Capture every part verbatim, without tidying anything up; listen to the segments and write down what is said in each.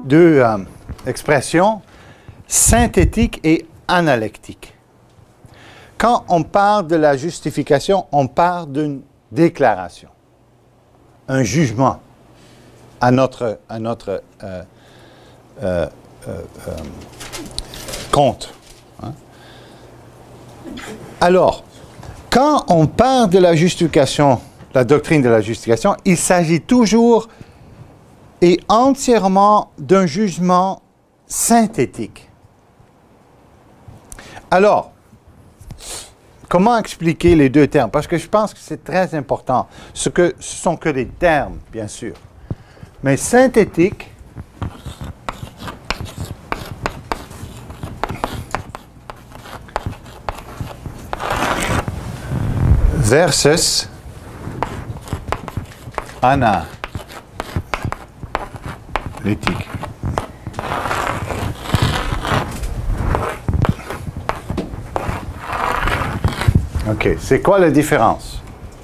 deux euh, expressions, synthétique et analectique. Quand on parle de la justification, on parle d'une déclaration, un jugement à notre, à notre euh, euh, euh, euh, compte. Hein? Alors, quand on parle de la justification, la doctrine de la justification, il s'agit toujours et entièrement d'un jugement synthétique. Alors, comment expliquer les deux termes? Parce que je pense que c'est très important. Ce ne sont que des termes, bien sûr. Mais synthétique, versus analytique. OK, c'est quoi la différence?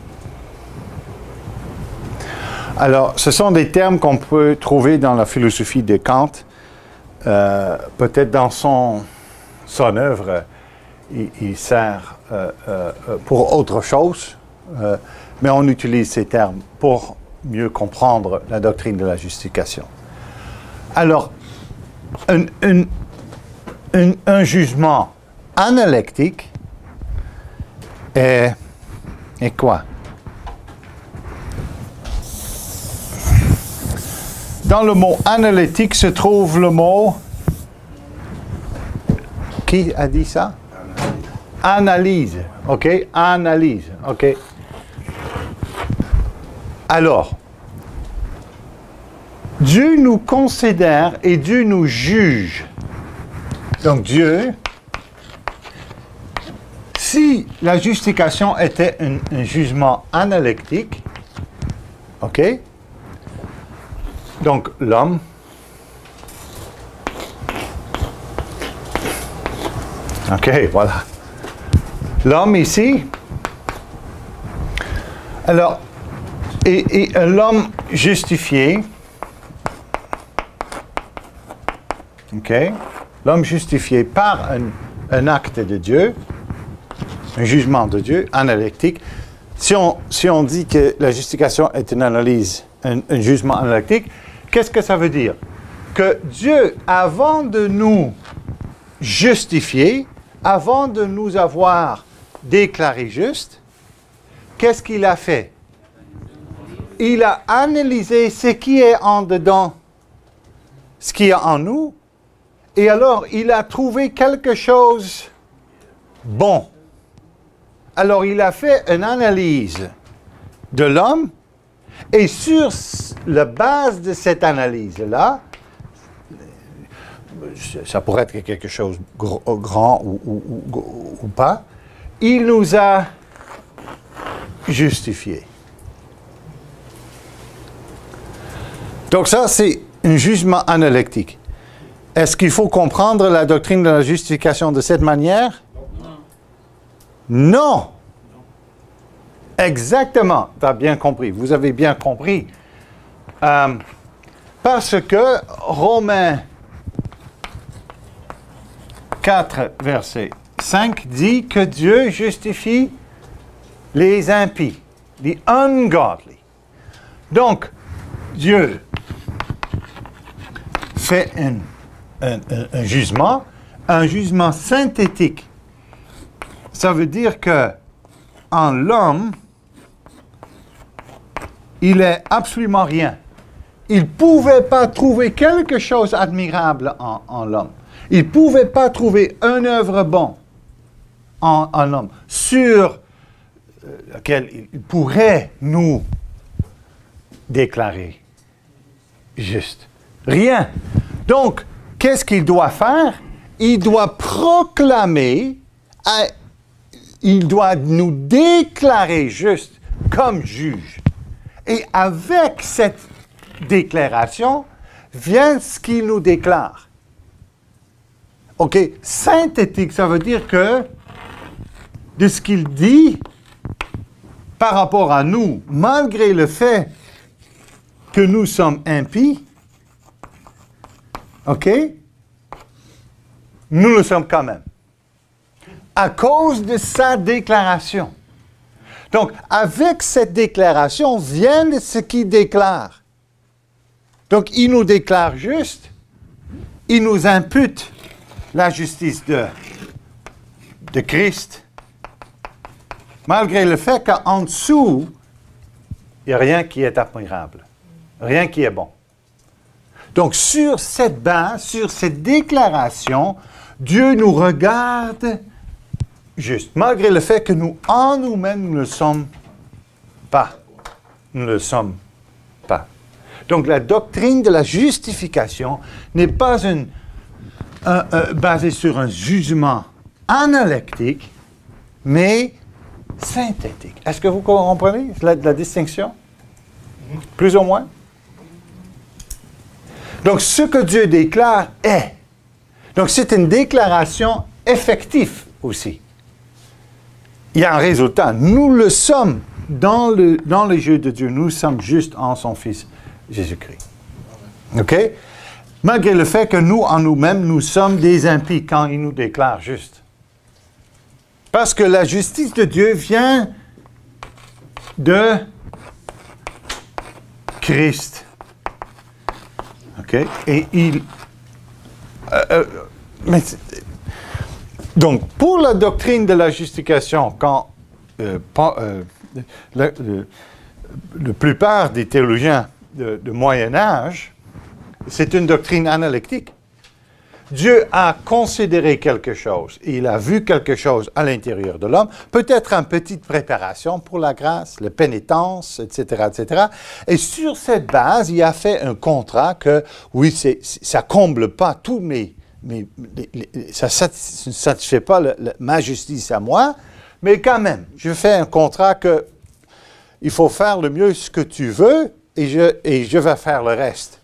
Alors, ce sont des termes qu'on peut trouver dans la philosophie de Kant. Euh, peut-être dans son, son œuvre, il, il sert euh, euh, pour autre chose, euh, mais on utilise ces termes pour mieux comprendre la doctrine de la justification. Alors, un, un, un, un jugement analectique est, est quoi? Dans le mot analytique se trouve le mot... Qui a dit ça? Analyse. OK? Analyse. OK? Alors, Dieu nous considère et Dieu nous juge. Donc Dieu, si la justification était un, un jugement analytique, OK? Donc l'homme, OK, voilà. L'homme ici, alors, et, et l'homme justifié, OK, l'homme justifié par un, un acte de Dieu, un jugement de Dieu, analytique. Si on, si on dit que la justification est une analyse, un, un jugement analytique, qu'est-ce que ça veut dire? Que Dieu, avant de nous justifier, avant de nous avoir déclaré juste, qu'est-ce qu'il a fait? Il a analysé ce qui est en dedans, ce qui est en nous, et alors il a trouvé quelque chose bon. Alors il a fait une analyse de l'homme, et sur la base de cette analyse-là, ça pourrait être quelque chose de grand ou, ou, ou, ou pas, il nous a justifiés. Donc ça, c'est un jugement analytique. Est-ce qu'il faut comprendre la doctrine de la justification de cette manière? Non. Non. Exactement. Tu as bien compris. Vous avez bien compris. Euh, parce que Romains quatre, verset cinq dit que Dieu justifie les impies, les ungodly. Donc, Dieu fait un, un, un, un jugement, un jugement synthétique. Ça veut dire que en l'homme, il est absolument rien. Il ne pouvait pas trouver quelque chose d'admirable en, en l'homme. Il ne pouvait pas trouver une œuvre bonne en, en l'homme sur euh, laquelle il pourrait nous déclarer juste. Rien. Donc, qu'est-ce qu'il doit faire? Il doit proclamer, à, il doit nous déclarer juste comme juge. Et avec cette déclaration vient ce qu'il nous déclare. OK, synthétique, ça veut dire que de ce qu'il dit par rapport à nous, malgré le fait que nous sommes impies, OK? Nous le sommes quand même. À cause de sa déclaration. Donc, avec cette déclaration vient ce qu'il déclare. Donc, il nous déclare juste, il nous impute la justice de, de Christ, malgré le fait qu'en dessous, il n'y a rien qui est admirable, rien qui est bon. Donc, sur cette base, sur cette déclaration, Dieu nous regarde juste, malgré le fait que nous, en nous-mêmes, nous ne le sommes pas. Nous ne le sommes pas. Donc, la doctrine de la justification n'est pas une, un, un, basée sur un jugement analectique, mais synthétique. Est-ce que vous comprenez la, la distinction? Plus ou moins? Donc, ce que Dieu déclare est. Donc, c'est une déclaration effective aussi. Il y a un résultat. Nous le sommes dans le, dans le jeu de Dieu. Nous sommes juste en son Fils Jésus-Christ. OK? Malgré le fait que nous, en nous-mêmes, nous sommes des impies quand il nous déclare juste. Parce que la justice de Dieu vient de Christ. OK? Et il... Euh, euh, mais, donc, pour la doctrine de la justification, quand euh, pas, euh, le, le, la plupart des théologiens de, de Moyen Âge, c'est une doctrine analectique. Dieu a considéré quelque chose, il a vu quelque chose à l'intérieur de l'homme, peut-être une petite préparation pour la grâce, la pénitence, et cetera, et cetera. Et sur cette base, il a fait un contrat que, oui, c'est, ça ne comble pas tous mes... mes les, les, ça ne satisfait pas le, le, ma justice à moi, mais quand même, je fais un contrat que il faut faire le mieux ce que tu veux et je, et je vais faire le reste.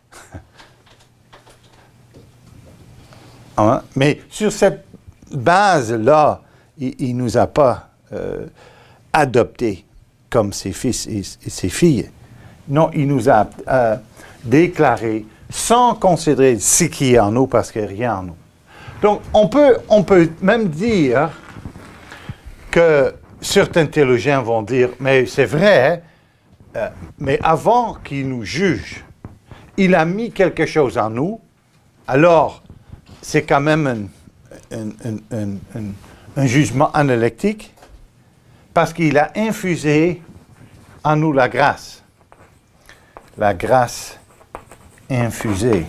Hein? Mais sur cette base-là, il ne nous a pas euh, adoptés comme ses fils et, et ses filles. Non, il nous a euh, déclarés sans considérer ce qui est en nous, parce qu'il n'y a rien en nous. Donc, on peut, on peut même dire que certains théologiens vont dire, mais c'est vrai, euh, mais avant qu'il nous juge, il a mis quelque chose en nous, alors c'est quand même un, un, un, un, un, un jugement analectique, parce qu'il a infusé en nous la grâce. La grâce infusée.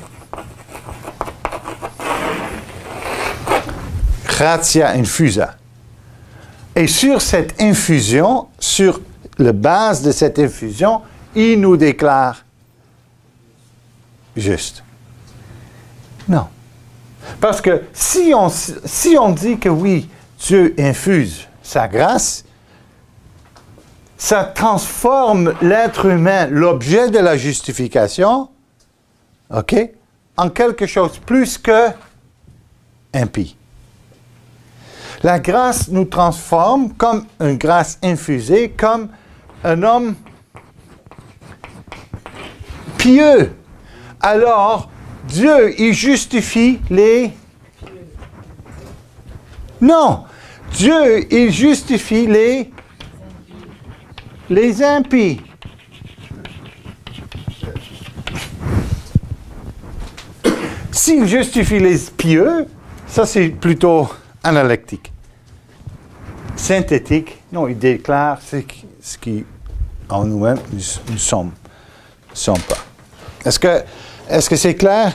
Gratia infusa. Et sur cette infusion, sur la base de cette infusion, il nous déclare juste. Non. Parce que si on, si on dit que oui, Dieu infuse sa grâce, ça transforme l'être humain, l'objet de la justification, OK, en quelque chose plus que impie. La grâce nous transforme comme une grâce infusée, comme un homme pieux. Alors, Dieu, il justifie les... Non! Dieu, il justifie les... les impies. S'il justifie les pieux, ça c'est plutôt analectique. Synthétique, non, il déclare ce qui, ce qui en nous-mêmes, nous ne sommes, sommes pas. Est-ce que est-ce que c'est clair?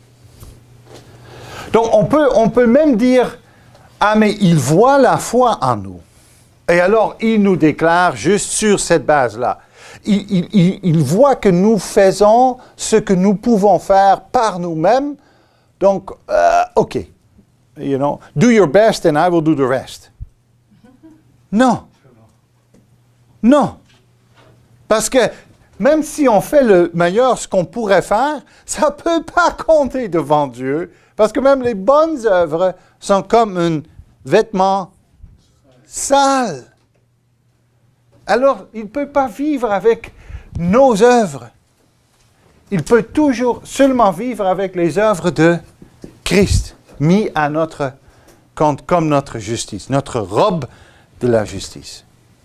Donc, on peut, on peut même dire, ah, mais il voit la foi en nous. Et alors, il nous déclare juste sur cette base-là. Il, il, il, il voit que nous faisons ce que nous pouvons faire par nous-mêmes. Donc, euh, OK. You know, do your best and I will do the rest. Non. Non. Parce que même si on fait le meilleur, ce qu'on pourrait faire, ça ne peut pas compter devant Dieu. Parce que même les bonnes œuvres sont comme un vêtement sale. Alors, il ne peut pas vivre avec nos œuvres. il peut toujours seulement vivre avec les œuvres de Christ, mis à notre compte comme notre justice, notre robe de la justice.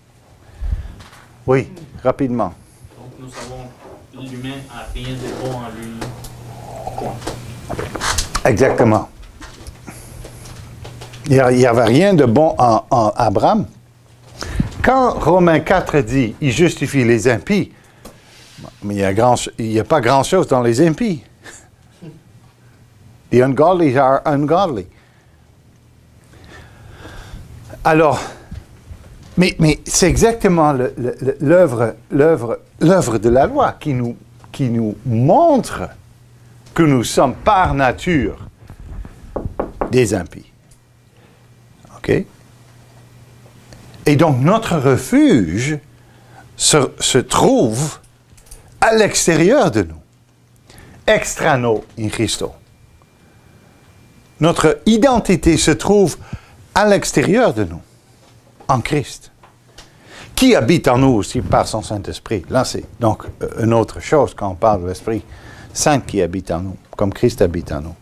Oui, rapidement. Donc nous savons l'humain n'a rien de bon en lui. Point. Exactement. Il n'y avait rien de bon en, en Abraham. Quand Romains quatre dit « il justifie les impies », mais il n'y a, a pas grand-chose dans les impies. The ungodly are ungodly. Alors, mais, mais c'est exactement l'œuvre de la loi qui nous, qui nous montre que nous sommes par nature des impies. OK? Et donc, notre refuge se, se trouve à l'extérieur de nous. Extrano in Christo. Notre identité se trouve à l'extérieur de nous, en Christ, qui habite en nous aussi par son Saint-Esprit. Là, c'est donc une autre chose quand on parle de l'Esprit Saint qui habite en nous, comme Christ habite en nous.